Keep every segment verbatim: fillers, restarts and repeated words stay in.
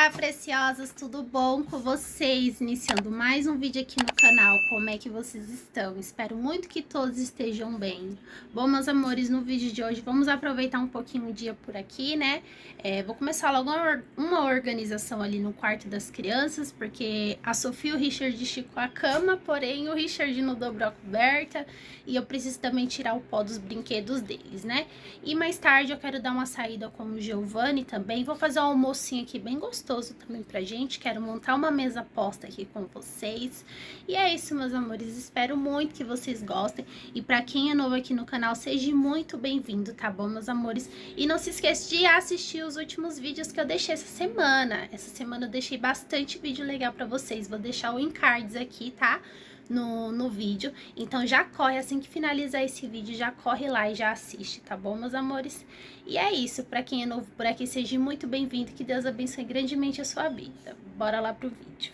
Olá, preciosas, tudo bom com vocês? Iniciando mais um vídeo aqui no canal, como é que vocês estão? Espero muito que todos estejam bem. Bom, meus amores, no vídeo de hoje vamos aproveitar um pouquinho o dia por aqui, né? É, vou começar logo uma organização ali no quarto das crianças, porque a Sofia e o Richard esticou a cama, porém o Richard não dobrou a coberta e eu preciso também tirar o pó dos brinquedos deles, né? E mais tarde eu quero dar uma saída com o Giovanni também, vou fazer um almocinho aqui bem gostoso também pra gente, quero montar uma mesa posta aqui com vocês. E é isso, meus amores, espero muito que vocês gostem. E pra quem é novo aqui no canal, seja muito bem-vindo, tá bom, meus amores? E não se esqueça de assistir os últimos vídeos que eu deixei essa semana. Essa semana eu deixei bastante vídeo legal pra vocês, vou deixar o encardes aqui, tá? No, no vídeo, então já corre, assim que finalizar esse vídeo, já corre lá e já assiste, tá bom, meus amores? E é isso, pra quem é novo por aqui, seja muito bem-vindo, que Deus abençoe grandemente a sua vida. Bora lá pro vídeo.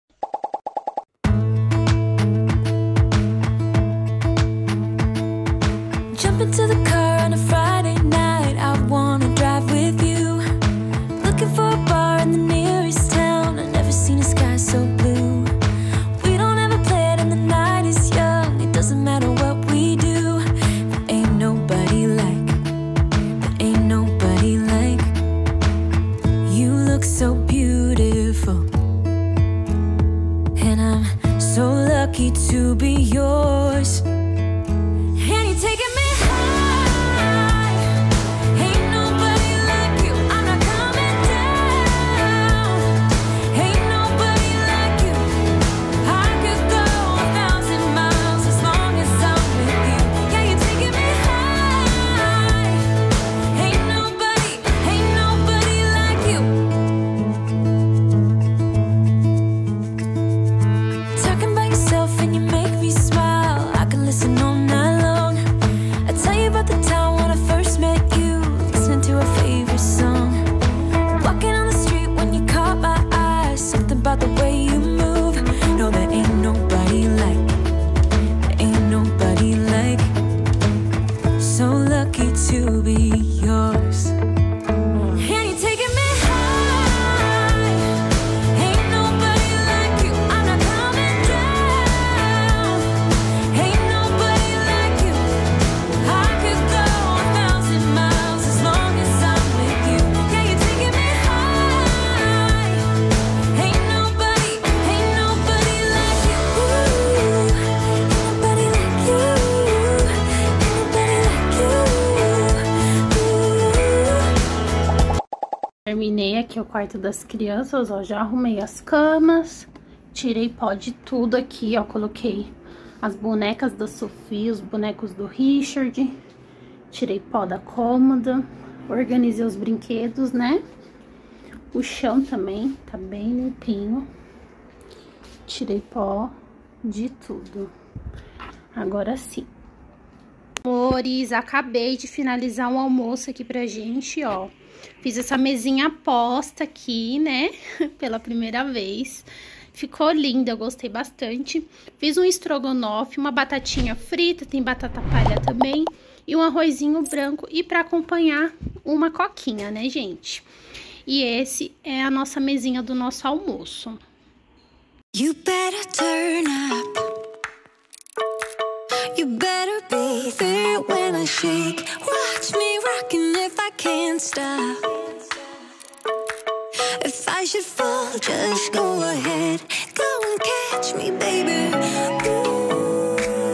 Jump into the car on a Friday night, I wanna drive with you. Looking for a bar in the nearest town, I've never seen a sky so blue. Doesn't matter what we do, there ain't nobody like, there ain't nobody like. You look so beautiful, and I'm so lucky to be yours. And you're taking me high, ain't nobody like you. I'm not coming down, ain't nobody like you. I could go a thousand miles as long as I'm with you. Yeah, you're taking me high, ain't nobody, ain't nobody like you. Talking about yourself and you make me smile, I can listen all night long. I tell you about the time when I first met you, listening to our favorite song. Walking on the street when you caught my eye, something about the way you move. No, there ain't nobody like, there ain't nobody like. So lucky to be yours. And you're taking me high, ain't nobody like you. I'm not coming down, ain't nobody like you. I could go a thousand miles as long as I'm with you. Yeah, you're taking me high, ain't nobody, ain't nobody like you. Ain't nobody like you, ain't nobody like you. Terminei aqui o quarto das crianças, ó, já arrumei as camas, tirei pó de tudo aqui, ó, coloquei as bonecas da Sofia, os bonecos do Richard, tirei pó da cômoda, organizei os brinquedos, né? O chão também tá bem limpinho, tirei pó de tudo. Agora sim. Amores, acabei de finalizar um almoço aqui pra gente, ó. Fiz essa mesinha posta aqui, né, pela primeira vez. Ficou linda, eu gostei bastante. Fiz um estrogonofe, uma batatinha frita, tem batata palha também. E um arrozinho branco e pra acompanhar uma coquinha, né, gente? E esse é a nossa mesinha do nosso almoço. You better turn up. You better be there when I shake. Watch me rockin' if I can't stop. If I should fall, just go ahead. Go and catch me, baby. Ooh,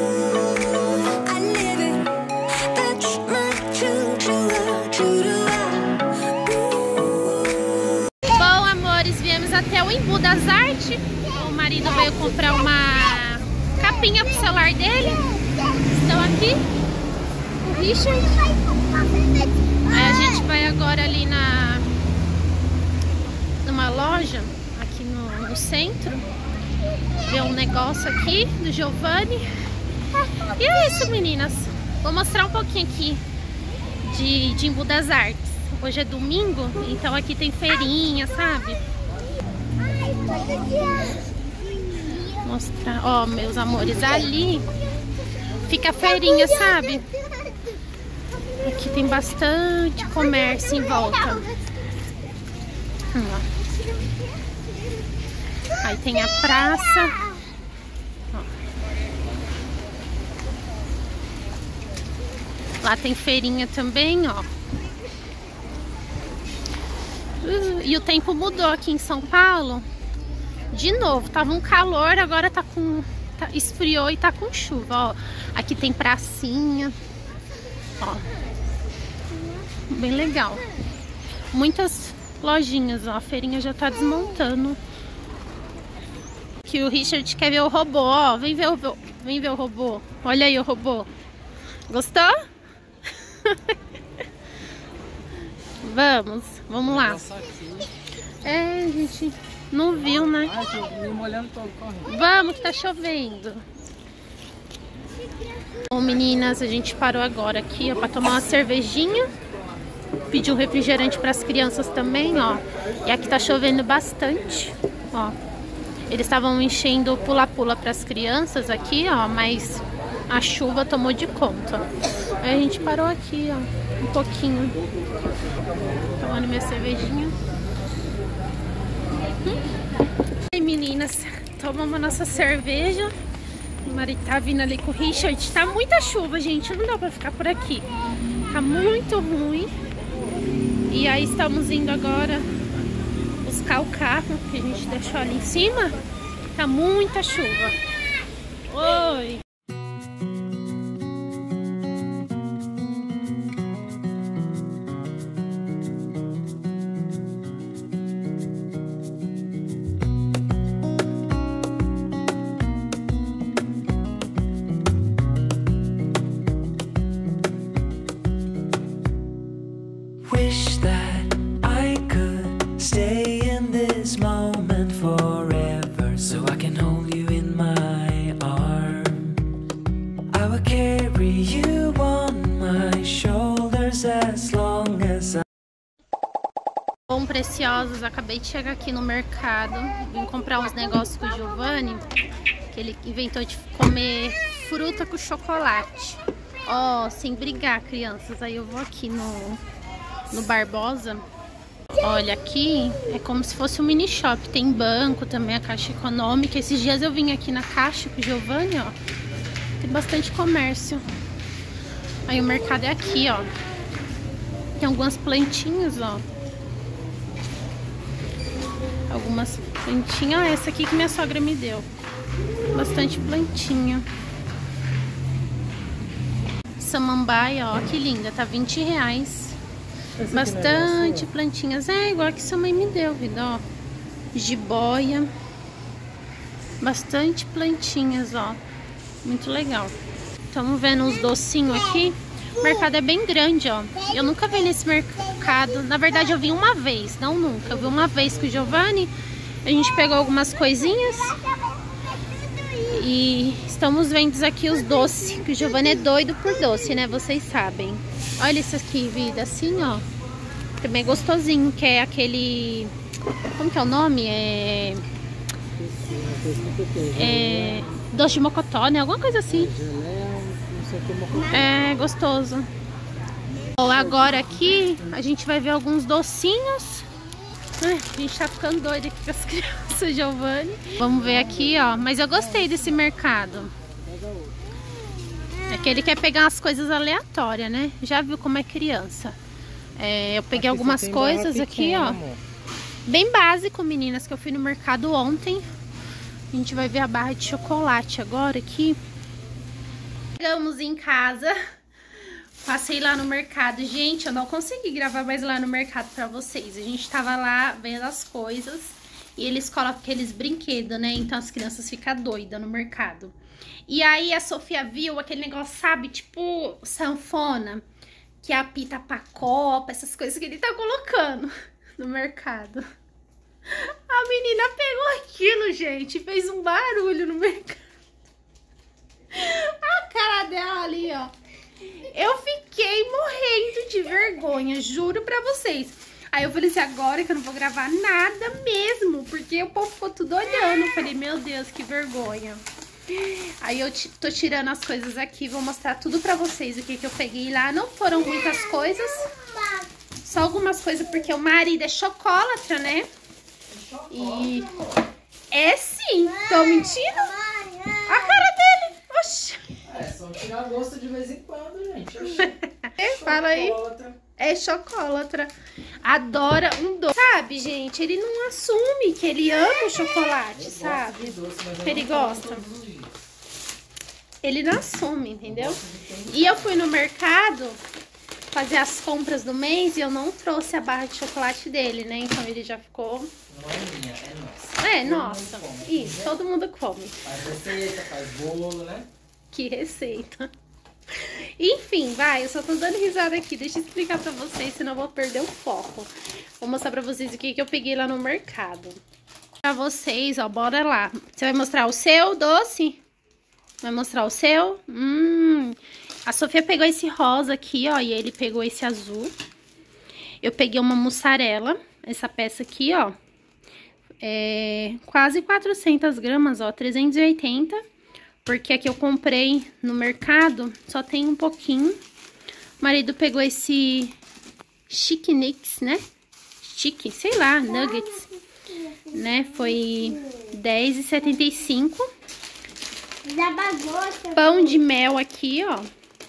I live it. That's my choo-choo-la, choo-choo-la. Bom, amores, viemos até o Embu das Artes. O marido veio comprar uma capinha pro celular dele. Estão aqui o Richard. Aí a gente vai agora ali na numa loja aqui no, no centro, ver um negócio aqui do Giovanni. E é isso, meninas. Vou mostrar um pouquinho aqui de, de Embu das Artes. Hoje é domingo, então aqui tem feirinha, sabe? Mostrar, ó, meus amores, ali fica a feirinha, sabe? Aqui tem bastante comércio em volta. Ó. Aí tem a praça. Ó. Lá tem feirinha também, ó. Uh, e o tempo mudou aqui em São Paulo. De novo, tava um calor, agora tá com... Tá, esfriou e tá com chuva, ó. Aqui tem pracinha. Ó. Bem legal. Muitas lojinhas, ó. A feirinha já tá desmontando. Que o Richard quer ver o robô, ó. Vem ver o, vem ver o robô. Olha aí o robô. Gostou? Vamos, vamos lá. É, gente, não viu, né? Vamos que tá chovendo. Bom, meninas, a gente parou agora aqui, ó, pra tomar uma cervejinha. Pediu um refrigerante para as crianças também, ó. E aqui tá chovendo bastante, ó. Eles estavam enchendo o pula-pula para as crianças aqui, ó, mas a chuva tomou de conta. Aí a gente parou aqui, ó, um pouquinho. Tomando minha cervejinha. Hum. E aí, meninas, tomamos a nossa cerveja. O marido tá vindo ali com o Richard. Tá muita chuva, gente, não dá pra ficar por aqui. Tá muito ruim. E aí estamos indo agora buscar o carro que a gente deixou ali em cima. Tá muita chuva. Oi! Wish that I could stay in this moment forever, so I can hold you in my arms. I will carry you on my shoulders as long as I... Bom, preciosos, acabei de chegar aqui no mercado. Vim comprar uns negócios com o Giovanni, que ele inventou de comer fruta com chocolate. Ó, oh, sem brigar, crianças. Aí eu vou aqui no... no Barbosa. Olha, aqui é como se fosse um mini shop. Tem banco também, a Caixa Econômica. Esses dias eu vim aqui na Caixa com o Giovanni, ó. Tem bastante comércio. Aí o mercado é aqui, ó. Tem algumas plantinhas, ó. Algumas plantinhas. Ah, essa aqui que minha sogra me deu. Bastante plantinha. Samambaia, ó, que linda. Tá vinte reais. Bastante plantinhas. É igual que sua mãe me deu, vida, ó. Jiboia. Bastante plantinhas, ó. Muito legal. Estamos vendo uns docinhos aqui. O mercado é bem grande, ó. Eu nunca vi nesse mercado. Na verdade, eu vim uma vez, não nunca. Eu vi uma vez com o Giovanni. A gente pegou algumas coisinhas. E estamos vendo aqui os doces. Que o Giovanni é doido por doce, né? Vocês sabem. Olha isso aqui, vida, assim, ó. Também gostosinho, que é aquele... Como que é o nome? É... É... Doce de mocotó, né? Alguma coisa assim. É gostoso. Bom, agora aqui a gente vai ver alguns docinhos. A gente tá ficando doido aqui com as crianças, Giovanni. Vamos ver aqui, ó. Mas eu gostei desse mercado. É que ele quer pegar umas coisas aleatórias, né? Já viu como é criança. É, eu peguei aqui algumas coisas aqui, ó. Amor. Bem básico, meninas, que eu fui no mercado ontem. A gente vai ver a barra de chocolate agora aqui. Chegamos em casa. Passei lá no mercado. Gente, eu não consegui gravar mais lá no mercado pra vocês. A gente tava lá vendo as coisas. E eles colocam aqueles brinquedos, né? Então as crianças ficam doidas no mercado. E aí a Sofia viu aquele negócio, sabe? Tipo sanfona. Que apita pra copa. Essas coisas que ele tá colocando no mercado. A menina pegou aquilo, gente. Fez um barulho no mercado. A cara dela ali, ó. Eu fiquei morrendo de vergonha, juro pra vocês. Aí eu falei assim, agora que eu não vou gravar nada mesmo, porque o povo ficou tudo olhando. Eu falei, meu Deus, que vergonha. Aí eu tô tirando as coisas aqui, vou mostrar tudo pra vocês o que que eu peguei lá. Não foram muitas coisas, só algumas coisas, porque o marido é chocolatra, né? E é sim, tô mentindo? A cara dele, oxi. É, só tirar gosto de vez em quando, gente. Fala aí. É chocolatra. Adora um doce. Sabe, gente, ele não assume que ele ama o chocolate, sabe? Ele gosta. Ele não assume, entendeu? E eu fui no mercado fazer as compras do mês e eu não trouxe a barra de chocolate dele, né? Então ele já ficou... Não é minha, é nossa. É, nossa. Isso, todo mundo come. Faz receita, faz bolo, né? Que receita. Enfim, vai, eu só tô dando risada aqui. Deixa eu explicar pra vocês, senão eu vou perder o foco. Vou mostrar pra vocês o que, que eu peguei lá no mercado. Pra vocês, ó, bora lá. Você vai mostrar o seu doce? Vai mostrar o seu? Hum... A Sofia pegou esse rosa aqui, ó, e ele pegou esse azul. Eu peguei uma mussarela, essa peça aqui, ó. É quase quatrocentas gramas, ó, trezentos e oitenta. Porque a que eu comprei no mercado só tem um pouquinho. O marido pegou esse Chique Nix, né? Chique, sei lá, nuggets, né? Foi dez reais e setenta e cinco centavos. Pão de mel aqui, ó.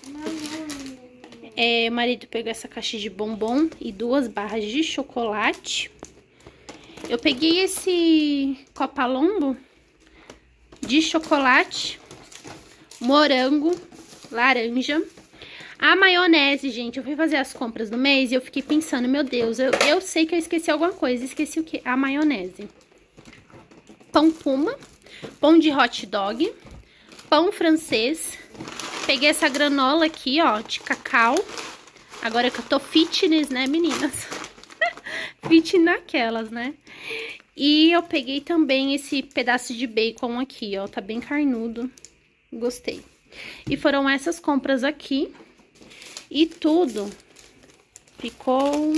É, o marido pegou essa caixa de bombom e duas barras de chocolate. Eu peguei esse Copalombo de chocolate, morango, laranja. A maionese, gente, eu fui fazer as compras do mês e eu fiquei pensando, meu Deus, eu, eu sei que eu esqueci alguma coisa. Esqueci o quê? A maionese. Pão puma, pão de hot dog, pão francês. Peguei essa granola aqui, ó, de cacau. Agora que eu tô fitness, né, meninas? Fit naquelas, né? E eu peguei também esse pedaço de bacon aqui, ó. Tá bem carnudo. Gostei. E foram essas compras aqui. E tudo ficou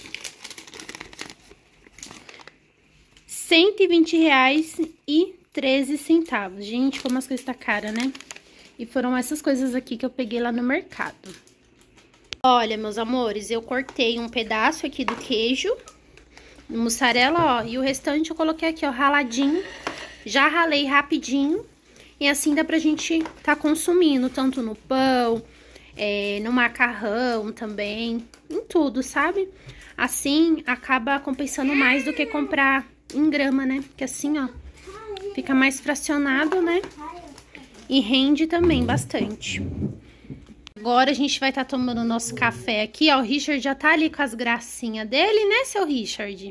cento e vinte reais e treze centavos. Gente, como as coisas tá cara, né? E foram essas coisas aqui que eu peguei lá no mercado. Olha, meus amores, eu cortei um pedaço aqui do queijo, mussarela, ó, e o restante eu coloquei aqui, ó, raladinho. Já ralei rapidinho. E assim dá pra gente tá consumindo, tanto no pão, é, no macarrão também, em tudo, sabe? Assim acaba compensando mais do que comprar em grama, né? Porque assim, ó, fica mais fracionado, né? E rende também bastante. Agora a gente vai estar tá tomando o nosso café aqui, ó. O Richard já tá ali com as gracinhas dele, né, seu Richard?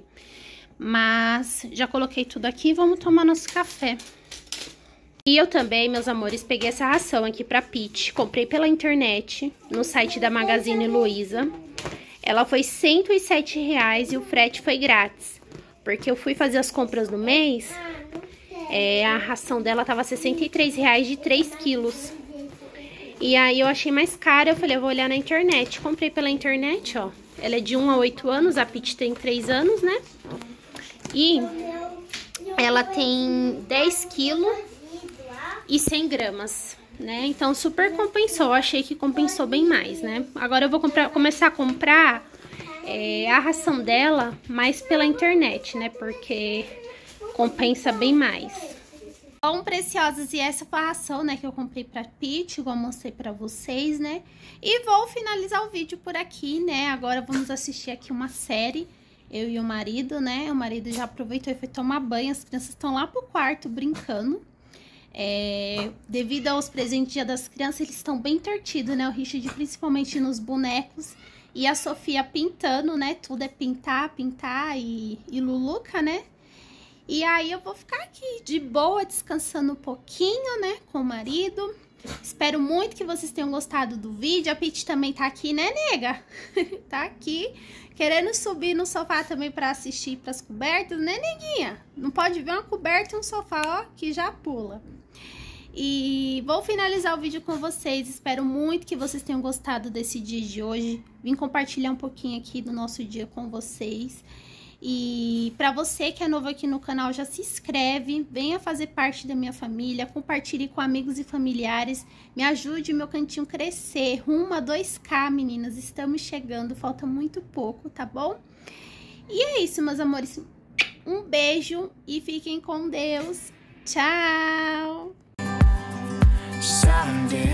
Mas já coloquei tudo aqui, vamos tomar nosso café. E eu também, meus amores, peguei essa ração aqui pra Pete. Comprei pela internet, no site da Magazine Luiza. Ela foi cento e sete reais e o frete foi grátis. Porque eu fui fazer as compras no mês... É, a ração dela tava sessenta e três reais de três quilos. E aí eu achei mais cara, eu falei, eu vou olhar na internet. Comprei pela internet, ó. Ela é de um a oito anos, a Pete tem três anos, né? E ela tem dez quilos e cem gramas, né? Então super compensou, eu achei que compensou bem mais, né? Agora eu vou comprar, começar a comprar é, a ração dela mais pela internet, né? Porque... compensa bem mais. Bom, preciosas, e essa foi a ração, né, que eu comprei pra Pete, igual eu mostrei pra vocês, né? E vou finalizar o vídeo por aqui, né? Agora vamos assistir aqui uma série, eu e o marido, né? O marido já aproveitou e foi tomar banho, as crianças estão lá pro quarto brincando. É, devido aos presentes Dia das Crianças, eles estão bem entretidos, né? O Richard, principalmente nos bonecos, e a Sofia pintando, né? Tudo é pintar, pintar e, e Luluca, né? E aí eu vou ficar aqui de boa, descansando um pouquinho, né, com o marido. Espero muito que vocês tenham gostado do vídeo. A Pete também tá aqui, né, nega? Tá aqui, querendo subir no sofá também pra assistir pras cobertas, né, neguinha? Não pode ver uma coberta e um sofá, ó, que já pula. E vou finalizar o vídeo com vocês. Espero muito que vocês tenham gostado desse dia de hoje. Vim compartilhar um pouquinho aqui do nosso dia com vocês. E para você que é novo aqui no canal, já se inscreve, venha fazer parte da minha família, compartilhe com amigos e familiares, me ajude meu cantinho crescer, rumo a dois K, meninas, estamos chegando, falta muito pouco, tá bom? E é isso, meus amores, Um beijo e fiquem com Deus. Tchau! Someday